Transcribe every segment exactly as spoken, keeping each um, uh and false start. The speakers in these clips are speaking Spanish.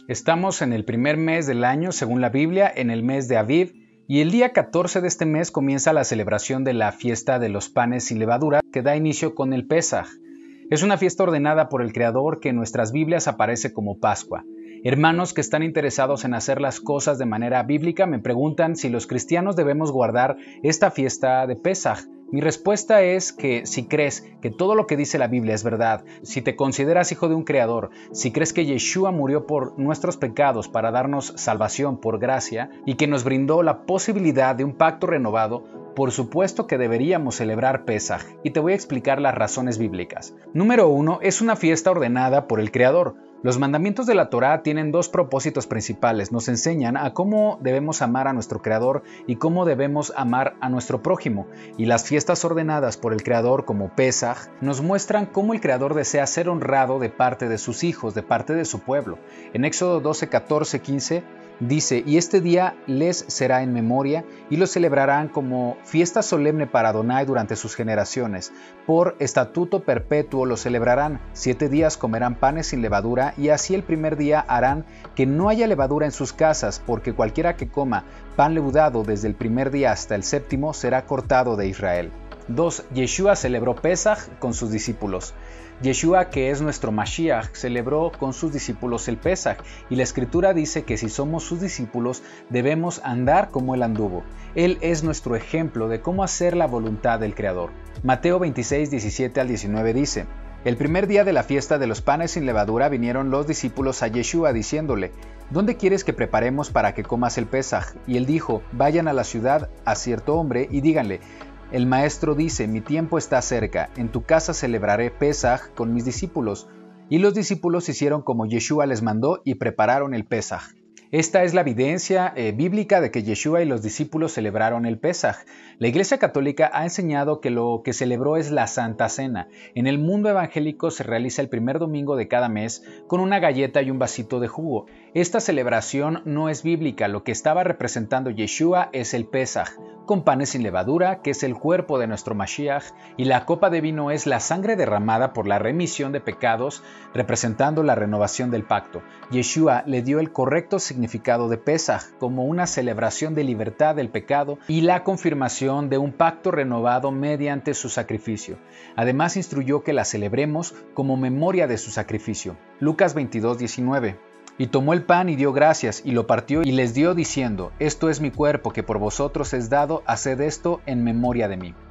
Estamos en el primer mes del año, según la Biblia, en el mes de Aviv, y el día catorce de este mes comienza la celebración de la fiesta de los panes sin levadura, que da inicio con el Pesaj. Es una fiesta ordenada por el Creador que en nuestras Biblias aparece como Pascua. Hermanos que están interesados en hacer las cosas de manera bíblica me preguntan si los cristianos debemos guardar esta fiesta de Pesaj. Mi respuesta es que si crees que todo lo que dice la Biblia es verdad, si te consideras hijo de un Creador, si crees que Yeshua murió por nuestros pecados para darnos salvación por gracia y que nos brindó la posibilidad de un pacto renovado, por supuesto que deberíamos celebrar Pesaj, y te voy a explicar las razones bíblicas. Número uno, es una fiesta ordenada por el Creador. Los mandamientos de la Torá tienen dos propósitos principales. Nos enseñan a cómo debemos amar a nuestro Creador y cómo debemos amar a nuestro prójimo. Y las fiestas ordenadas por el Creador como Pesaj nos muestran cómo el Creador desea ser honrado de parte de sus hijos, de parte de su pueblo. En Éxodo doce, catorce, quince dice, y este día les será en memoria y lo celebrarán como fiesta solemne para Adonai durante sus generaciones. Por estatuto perpetuo lo celebrarán. Siete días comerán panes sin levadura y así el primer día harán que no haya levadura en sus casas, porque cualquiera que coma pan leudado desde el primer día hasta el séptimo será cortado de Israel. dos. Yeshua celebró Pesaj con sus discípulos. Yeshua, que es nuestro Mashiach, celebró con sus discípulos el Pesaj, y la Escritura dice que si somos sus discípulos debemos andar como Él anduvo. Él es nuestro ejemplo de cómo hacer la voluntad del Creador. Mateo veintiséis, diecisiete al diecinueve dice, el primer día de la fiesta de los panes sin levadura vinieron los discípulos a Yeshua diciéndole, ¿dónde quieres que preparemos para que comas el Pesaj? Y él dijo, vayan a la ciudad a cierto hombre y díganle, el maestro dice, mi tiempo está cerca, en tu casa celebraré Pesaj con mis discípulos. Y los discípulos hicieron como Yeshua les mandó y prepararon el Pesaj. Esta es la evidencia eh, bíblica de que Yeshua y los discípulos celebraron el Pesaj. La Iglesia Católica ha enseñado que lo que celebró es la Santa Cena. En el mundo evangélico se realiza el primer domingo de cada mes con una galleta y un vasito de jugo. Esta celebración no es bíblica, lo que estaba representando Yeshua es el Pesaj, con panes sin levadura, que es el cuerpo de nuestro Mashiach, y la copa de vino es la sangre derramada por la remisión de pecados, representando la renovación del pacto. Yeshua le dio el correcto significado de Pesaj como una celebración de libertad del pecado y la confirmación de un pacto renovado mediante su sacrificio. Además instruyó que la celebremos como memoria de su sacrificio. Lucas veintidós, diecinueve. Y tomó el pan y dio gracias, y lo partió y les dio diciendo, esto es mi cuerpo que por vosotros es dado, haced esto en memoria de mí.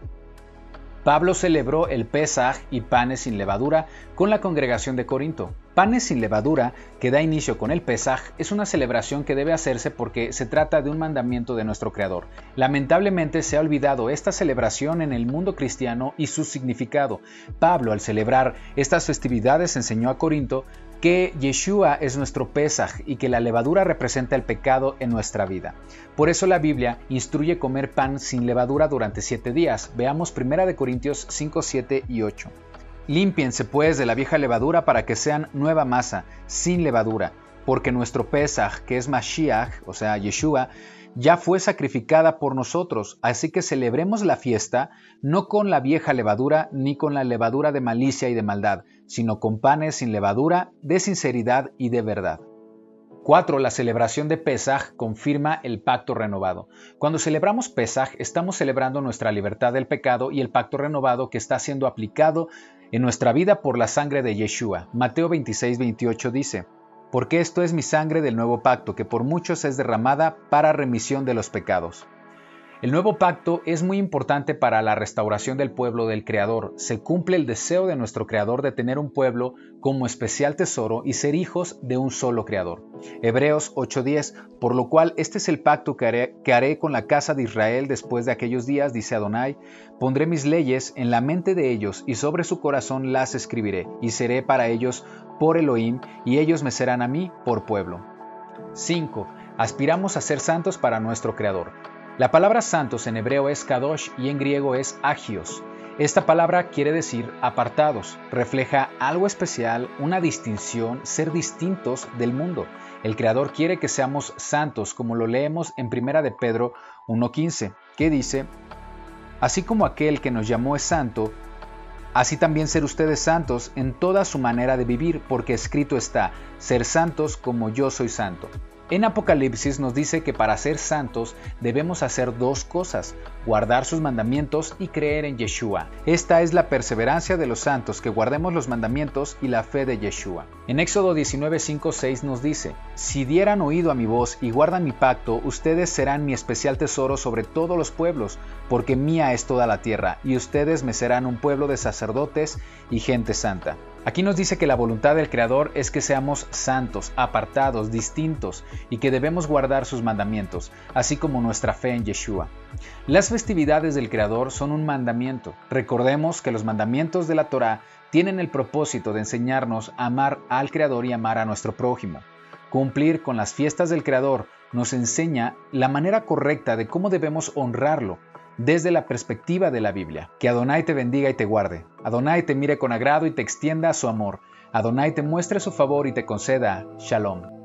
Pablo celebró el Pesaj y panes sin levadura con la congregación de Corinto. Panes sin levadura, que da inicio con el Pesaj, es una celebración que debe hacerse porque se trata de un mandamiento de nuestro Creador. Lamentablemente se ha olvidado esta celebración en el mundo cristiano y su significado. Pablo, al celebrar estas festividades, enseñó a Corinto que Yeshua es nuestro Pesaj y que la levadura representa el pecado en nuestra vida. Por eso la Biblia instruye comer pan sin levadura durante siete días. Veamos primera de Corintios cinco, siete y ocho. Límpiense pues de la vieja levadura para que sean nueva masa, sin levadura, porque nuestro Pesaj, que es Mashiach, o sea, Yeshua, ya fue sacrificada por nosotros, así que celebremos la fiesta no con la vieja levadura ni con la levadura de malicia y de maldad, sino con panes sin levadura, de sinceridad y de verdad. cuatro. La celebración de Pesaj confirma el pacto renovado. Cuando celebramos Pesaj, estamos celebrando nuestra libertad del pecado y el pacto renovado que está siendo aplicado en nuestra vida por la sangre de Yeshua. Mateo veintiséis, veintiocho dice, porque esto es mi sangre del nuevo pacto, que por muchos es derramada para remisión de los pecados. El nuevo pacto es muy importante para la restauración del pueblo del Creador. Se cumple el deseo de nuestro Creador de tener un pueblo como especial tesoro y ser hijos de un solo Creador. Hebreos ocho diez, por lo cual este es el pacto que haré, que haré con la casa de Israel después de aquellos días, dice Adonai, pondré mis leyes en la mente de ellos y sobre su corazón las escribiré, y seré para ellos por Elohim, y ellos me serán a mí por pueblo. cinco. Aspiramos a ser santos para nuestro Creador. La palabra santos en hebreo es kadosh y en griego es agios. Esta palabra quiere decir apartados, refleja algo especial, una distinción, ser distintos del mundo. El Creador quiere que seamos santos, como lo leemos en primera de Pedro uno quince, que dice, así como aquel que nos llamó es santo, Así también ser ustedes santos en toda su manera de vivir, porque escrito está, ser santos como yo soy santo. En Apocalipsis nos dice que para ser santos debemos hacer dos cosas, guardar sus mandamientos y creer en Yeshua. Esta es la perseverancia de los santos, que guardemos los mandamientos y la fe de Yeshua. En Éxodo diecinueve, cinco, seis nos dice, si dieran oído a mi voz y guardan mi pacto, ustedes serán mi especial tesoro sobre todos los pueblos, porque mía es toda la tierra, y ustedes me serán un pueblo de sacerdotes y gente santa. Aquí nos dice que la voluntad del Creador es que seamos santos, apartados, distintos y que debemos guardar sus mandamientos, así como nuestra fe en Yeshua. Las festividades del Creador son un mandamiento. Recordemos que los mandamientos de la Torá tienen el propósito de enseñarnos a amar al Creador y amar a nuestro prójimo. Cumplir con las fiestas del Creador nos enseña la manera correcta de cómo debemos honrarlo, desde la perspectiva de la Biblia. Que Adonai te bendiga y te guarde. Adonai te mire con agrado y te extienda su amor. Adonai te muestre su favor y te conceda Shalom.